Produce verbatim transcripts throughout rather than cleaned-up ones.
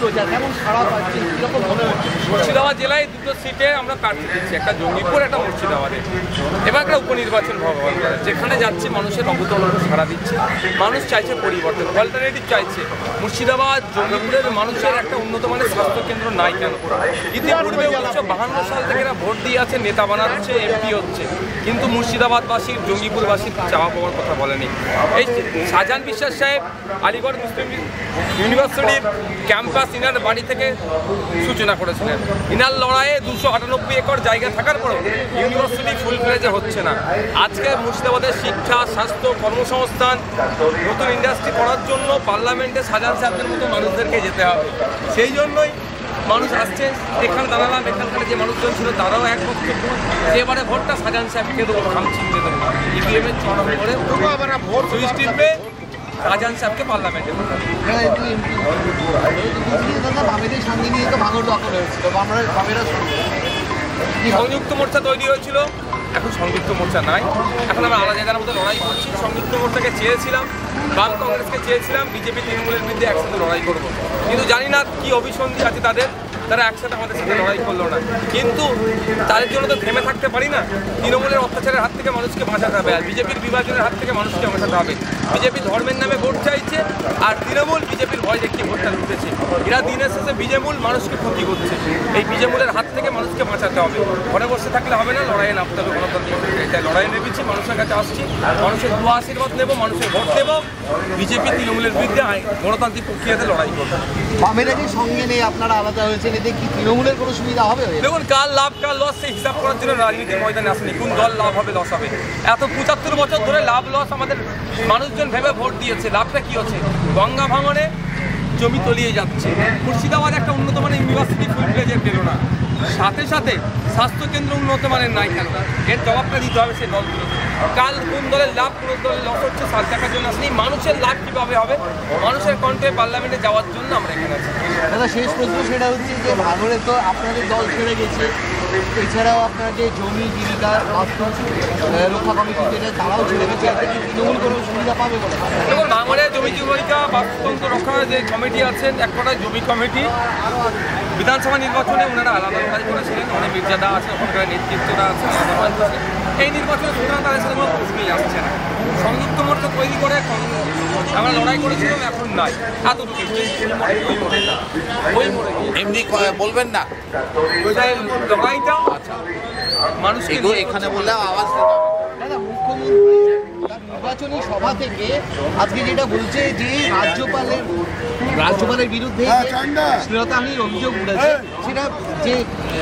প্রচার কেমন সাড়া পাচ্ছেন, কীরকম মনে হচ্ছে? মুর্শিদাবাদ জেলায় দুটো সিটে আমরা প্রার্থী দিচ্ছি, একটা জঙ্গিপুর, একটা মুর্শিদাবাদে। এবার একটা উপনির্বাচন ভগবান করে, যেখানে যাচ্ছে মানুষের অভূতপূর্ব সাড়া দিচ্ছে, মানুষ চাইছে পরিবর্তন, অল্টারনেটিভ চাইছে। মুর্শিদাবাদ জঙ্গিপুরের মানুষের একটা উন্নত মানের স্বাস্থ্যকেন্দ্র নাই কেন? ইতিপূর্বে উনিশশো বাহান্ন সাল থেকে এরা ভোট দিয়ে আছে, নেতা বানাচ্ছে, এমপি হচ্ছে, কিন্তু মুর্শিদাবাদবাসীর জঙ্গিপুরবাসীর চাওয়া পাওয়ার কথা বলেনি। এই শাহজাহান বিশ্বাস সাহেব আলিগড় মুসলিম ইউনিভার্সিটির ক্যাম্পাস ইনার বাড়ি থেকে সূচনা করেছিলেন। ইনার লড়াইয়ে দুশো আটানব্বই একর জায়গা থাকার পরেও ইউনিভার্সিটি ফুল ফ্লেজে হচ্ছে না। আজকে মুর্শিদাবাদের শিক্ষা, স্বাস্থ্য, কর্মসংস্থান, নতুন ইন্ডাস্ট্রি করার জন্য পার্লামেন্টে শাহজাহান সাহেবদের মতো মানুষদেরকে যেতে হবে। সেই জন্যই মানুষ আসছে, এখানে দাঁড়ালাম, এখানকার যে মানুষজন ছিল তারাও এক বক্তব্য, এবারে ভোটটা শাহজাহান সাহেবকে দেবো, খাম ছিনতে দেবো, ইভিএমের চিহ্ন করে ভোট সুইচ টিপবে শাহজাহান সাহেবকে পার্লামেন্টে। সংযুক্ত মোর্চা তৈরি হয়েছিল, এখন সংযুক্ত মোর্চা নাই, এখন আমরা আলাদা জায়গার মধ্যে লড়াই করছি। সংযুক্ত মোর্চাকে চেয়েছিলাম, বাম কংগ্রেসকে চেয়েছিলাম, বিজেপি তৃণমূলের বিরুদ্ধে একসাথে লড়াই করব, কিন্তু জানি না কি অভিসন্ধি আছে তাদের, তারা একসাথে আমাদের সাথে লড়াই করলো না। কিন্তু তাদের জন্য তো থেমে থাকতে পারি না। তৃণমূলের অত্যাচারের হাত থেকে মানুষকে বাঁচাতে হবে, আর বিজেপির বিভাজনের হাত থেকে মানুষকে বাঁচাতে হবে। বিজেপি ধর্মের নামে ভোট চাইছে, আর তৃণমূল বিজেপির ভয় দেখে ভোটটা লুটেছে। এরা দিনের শেষে বিজেমূল মানুষকে ক্ষতি করছে। এই বিজেমূলের হাত থেকে মানুষকে বাঁচাতে হবে, ঘরে বসে থাকলে হবে না, লড়াইয়ে নামতে হবে গণতান্ত্রিক। তাই লড়াইয়ে নেমেছি, মানুষের কাছে আসছি, মানুষের দোয়া আশীর্বাদ নেবো, মানুষের ভোট দেবো, বিজেপি তৃণমূলের বিরুদ্ধে গণতান্ত্রিক প্রক্রিয়াতে লড়াই করবো। বামেরা যে সঙ্গে নেই, আপনারা আলাদা হয়েছেন, এতে কি তৃণমূলের কোনো সুবিধা হবে? দেখুন, কার লাভ কার লস সেই হিসাব করার জন্য রাজনীতির ময়দানে আসেনি। কোন দল লাভ হবে লস হবে, এত পঁচাত্তর বছর ধরে লাভ লস আমাদের মানুষজন ভেবে ভোট দিয়েছে। লাভটা কি হচ্ছে? গঙ্গা ভাঙনে জমি তলিয়ে যাচ্ছে, মুর্শিদাবাদ একটা উন্নত মানের ইউনিভার্সিটি ফুল ফ্লেজের পেল না, সাথে সাথে স্বাস্থ্যকেন্দ্র উন্নত মানের নাই কেন? এর জবাবটা দিতে হবে সেই দলগুলো। কাল কোন দলের লাভ, কোন দলের লস হচ্ছে সাত টাকার জন্য আসেনি। মানুষের লাভ কীভাবে হবে? মানুষের কণ্ঠে পার্লামেন্টে যাওয়ার জন্য আমরা এখানে আছি। দাদা, শেষ প্রশ্ন সেটা হচ্ছে যে ভাঙড়ে তো আপনাদের দল ছেড়ে গেছে, এছাড়াও আপনার যে জমি জীবিকা রক্ষা কমিটি যেটা তারাও ছেড়ে গেছে, এতে কি তৃণমূল কোনো সুবিধা পাবে বলে? দেখুন, ভাঙড়ে জমি জীবিকা বাস্তুতন্ত্র রক্ষার যে কমিটি আছেন, এক কটা জমি কমিটি, বিধানসভা নির্বাচনে ওনারা আলাদা লড়াই করেছিলেন, অনেক মির্জাদা আছে, ওখানকার নেতৃত্বরা আছে, এই নির্বাচনে সুতরাং তাদের সাথে কোনো প্রশ্নই আসছে না। সংযুক্ত মোর্চা তৈরি করে আমরা লড়াই করেছিলাম, এখন নাই, এতটুকু এমনি বলবেন না লড়াইটা মানুষকে এখানে বললে আওয়াজ। দাদা, মুখ্যমন্ত্রী নির্বাচনী সভা থেকে আজকে যেটা বলছে যে রাজ্যপালের রাজ্যপালের বিরুদ্ধে শ্লীলতাহানির অভিযোগ উঠেছে, সেটা যে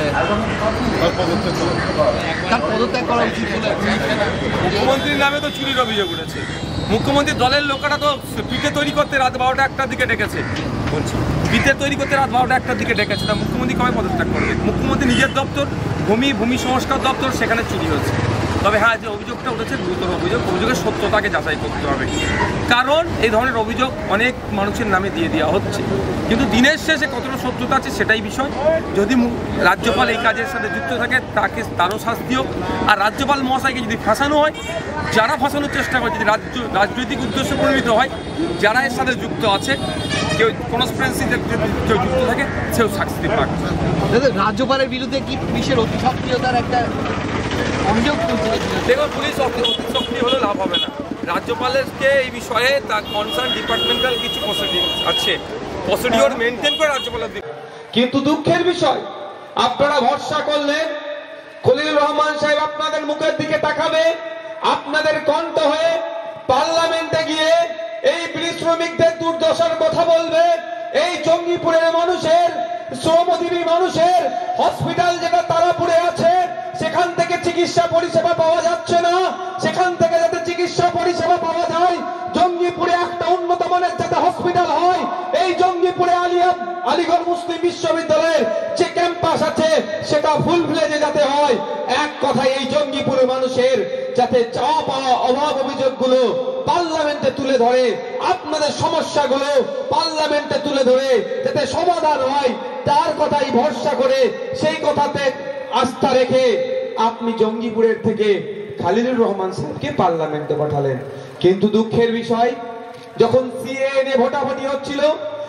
তার পদত্যাগ করা উচিত বলে। মুখ্যমন্ত্রীর নামে তো চুরির অভিযোগ উঠেছে। মুখ্যমন্ত্রীর দলের লোকেরা তো পিঠে তৈরি করতে রাত বারোটা একটার দিকে ডেকেছে, বলছি পিঠে তৈরি করতে রাত বারোটা একটার দিকে ডেকেছে। তা মুখ্যমন্ত্রী কবে পদত্যাগ করবে? মুখ্যমন্ত্রী নিজের দপ্তর, ভূমি ভূমি সংস্কার দপ্তর, সেখানে চুরি হয়েছে। তবে হ্যাঁ, যে অভিযোগটা উঠেছে গুরুতর অভিযোগ, অভিযোগের সত্যতাকে যাচাই করতে হবে, কারণ এই ধরনের অভিযোগ অনেক মানুষের নামে দিয়ে দেওয়া হচ্ছে, কিন্তু দিনের শেষে কতটা সত্যতা আছে সেটাই বিষয়। যদি রাজ্যপাল এই কাজের সাথে যুক্ত থাকে তাকে তারও শাস্তি হোক, আর রাজ্যপাল মহাশয়কে যদি ফাঁসানো হয়, যারা ফাঁসানোর চেষ্টা করে, যদি রাজ্য রাজনৈতিক উদ্দেশ্য পরিণত হয়, যারা এর সাথে যুক্ত আছে, কেউ কনস্পিরেন্সিতে কেউ যুক্ত থাকে, সেও শাস্তি পাক। রাজ্যপালের বিরুদ্ধে কি পুলিশের অতি সক্রিয়তার একটা অভিযোগ তুলছে? দেখুন, পুলিশ অতি সক্রিয় হলে লাভ হবে না। রাজ্যপালকে এই বিষয়ে তার কনসার্ন ডিপার্টমেন্টাল কিছু প্রসিডিউর আছে, প্রসিডিওর মেনটেন করে রাজ্যপালের দিকে। কিন্তু দুঃখের বিষয়, আপনারা ভরসা করলেন খলিলুর রহমান সাহেব আপনাদের মুখের দিকে তাকাবে, আপনাদের কণ্ঠ হয়ে পার্লামেন্টে গিয়ে এই বিড়ি শ্রমিকদের দুর্দশার কথা বলবে, এই জঙ্গিপুরের মানুষের, শ্রমজীবী মানুষের হসপিটাল যেটা তারাপুরে আছে, সেখান থেকে চিকিৎসা পরিষেবা পাওয়া যাচ্ছে না, সেখান থেকে যাতে চিকিৎসা পরিষেবা পাওয়া যায়, জঙ্গিপুরে একটা উন্নত মানের যাতে হসপিটাল হয়, এই জঙ্গিপুরে আলিয়া আলিগড় মুসলিম বিশ্ববিদ্যালয়ের যে ক্যাম্পাস আছে সেটা ফুল ফ্লেজে যাতে হয়। এক কথায় এই জঙ্গিপুরে মানুষের যাতে চাওয়া পাওয়া অভাব অভিযোগগুলো পার্লামেন্টে তুলে ধরে, আপনাদের সমস্যাগুলো পার্লামেন্টে তুলে ধরে যাতে সমাধান হয়, তার কথাই ভরসা করে সেই কথাতে আস্থা রেখে আপনি জঙ্গিপুরের থেকে খলিলুর রহমান সাহেবকে পার্লামেন্টে পাঠালেন। কিন্তু দুঃখের বিষয়, যখন সিএএ নিয়ে ভোটাভুটি হচ্ছিল,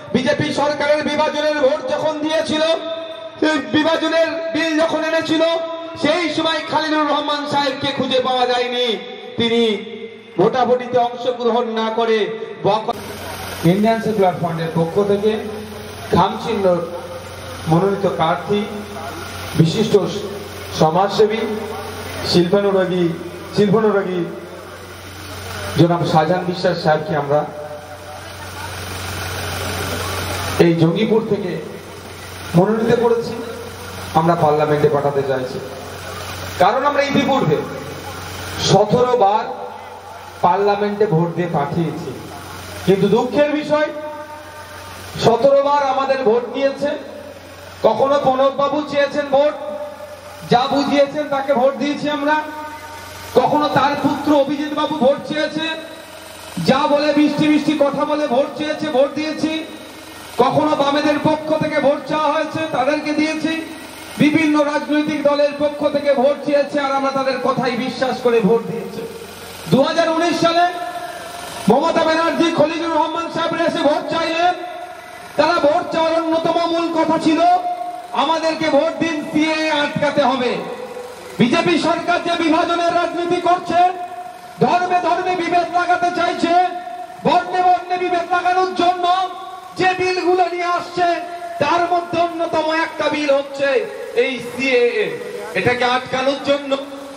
বিজেপি সরকারের বিভাজনের ভোট যখন দিয়েছিল, বিভাজনের বিল যখন এনেছিল, সেই সময় খলিলুর রহমান সাহেবকে খুঁজে পাওয়া যায়নি। তিনি ভোটাভুটিতে অংশগ্রহণ না করে ইন্ডিয়ান সেকুলার ফান্ডের পক্ষ থেকে খামচিহ্ন মনোনীত প্রার্থী বিশিষ্ট সমাজসেবী শিল্পানুরাগী শিল্পানুরাগী জনাব শাহজাহান বিশ্বাস সাহেবকে আমরা এই জঙ্গিপুর থেকে মনোনীত করেছি, আমরা পার্লামেন্টে পাঠাতে চাইছি। কারণ আমরা ইতিপূর্বে সতেরো বার পার্লামেন্টে ভোট দিয়ে পাঠিয়েছি, কিন্তু দুঃখের বিষয় সতেরো বার আমাদের ভোট নিয়েছে। কখনো প্রণববাবু চেয়েছেন ভোট, যা বুঝিয়েছেন তাকে ভোট দিয়েছি আমরা। কখনো তার পুত্র অভিজিৎ বাবু ভোট চেয়েছে, যা বলে বৃষ্টি বৃষ্টি কথা বলে ভোট চেয়েছে, ভোট দিয়েছি। কখনো বামেদের পক্ষ থেকে ভোট চাওয়া হয়েছে, তাদেরকে দিয়েছি। বিভিন্ন রাজনৈতিক দলের পক্ষ থেকে ভোট চেয়েছে, আর আমরা তাদের কথাই বিশ্বাস করে ভোট দিয়েছি। দু হাজার উনিশ সালে মমতা ব্যানার্জি খলিলুর রহমান সাহেবের এসে ভোট চাইলেন। তারা ভোট চাওয়ার অন্যতম মূল কথা ছিল আমাদেরকে ভোট দিন, সিএএ আটকাতে হবে। বিজেপি সরকার যে বিভাজনের রাজনীতি করছে, ধর্মে ধর্মে বিভেদ লাগাতে চাইছে, বর্ণে বর্ণে বিভেদ লাগানোর জন্য যে বিলগুলো নিয়ে আসছে, তার মধ্যে অন্যতম একটা বিল হচ্ছে এই সিএএ। এটাকে আটকানোর জন্য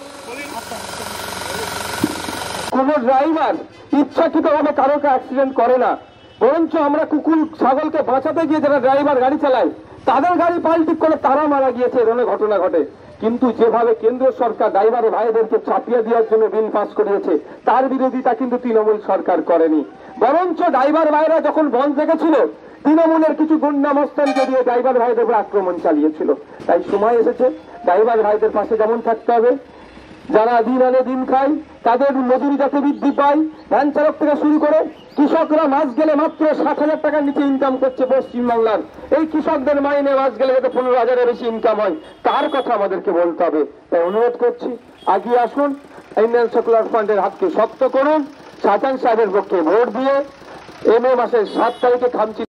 কোন ড্রাইভার ইচ্ছাকৃতভাবে কারোকে অ্যাক্সিডেন্ট করে না, বরঞ্চ আমরা কুকুর ছাগলকে বাঁচাতে গিয়ে যারা ড্রাইভার গাড়ি চালায় তাদের গাড়ি পাল্টি করে তারা মারা গিয়েছে, এ ধরনের ঘটনা ঘটে। কিন্তু যেভাবে কেন্দ্র সরকার ড্রাইভার ভাইদেরকে চাপিয়ে দেওয়ার জন্য বিল পাস করিয়েছে, তার বিরোধিতা কিন্তু তৃণমূল সরকার করেনি। বরঞ্চ ড্রাইভার ভাইরা যখন বন্ধ রেখেছিল, তৃণমূলের কিছু গুন্ডা মস্তানকে দিয়ে ড্রাইভার ভাইদের উপর আক্রমণ চালিয়েছিল। তাই সময় এসেছে ড্রাইভার ভাইদের পাশে যেমন থাকতে হবে, যারা দিন আনে দিন খায়, তাদের মজুরি যাতে বৃদ্ধি পায়, ভ্যান চালক থেকে শুরু করে কৃষকরা মাস গেলে মাত্র ষাট হাজার টাকার নিচে ইনকাম করছে পশ্চিমবাংলার, এই কৃষকদের মাইনে মাস গেলে যাতে পনেরো হাজারের বেশি ইনকাম হয়, তার কথা আমাদেরকে বলতে হবে। তাই অনুরোধ করছি, আগিয়ে আসুন, ইন্ডিয়ান সেকুলার ফান্ডের হাতকে শক্ত করুন, শাহজাহান সাহেবের পক্ষে ভোট দিয়ে এ মে মাসের সাত তারিখে খামচি